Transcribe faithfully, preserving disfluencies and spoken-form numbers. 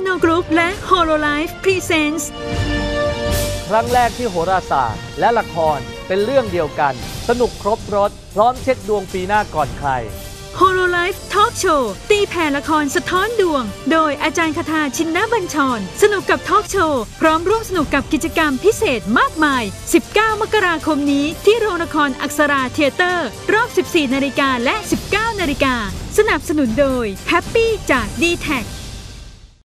โนกรุ๊ปและ Hololive Presents ครั้งแรกที่โหราศาสตร์และละครเป็นเรื่องเดียวกันสนุกครบรถพร้อมเช็คดวงปีหน้าก่อนใคร Hololive Talk Show ตีแผ่ละครสะท้อนดวงโดยอาจารย์คทาชินนบัญชรสนุกกับทอล์กโชว์พร้อมร่วมสนุกกับกิจกรรมพิเศษมากมายสิบเก้ามกราคมนี้ที่โรงละครอักษราเธียเตอร์รอบสิบสี่นาฬิกาและสิบเก้านาฬิกาสนับสนุนโดย Happy จาก ดี แท็ก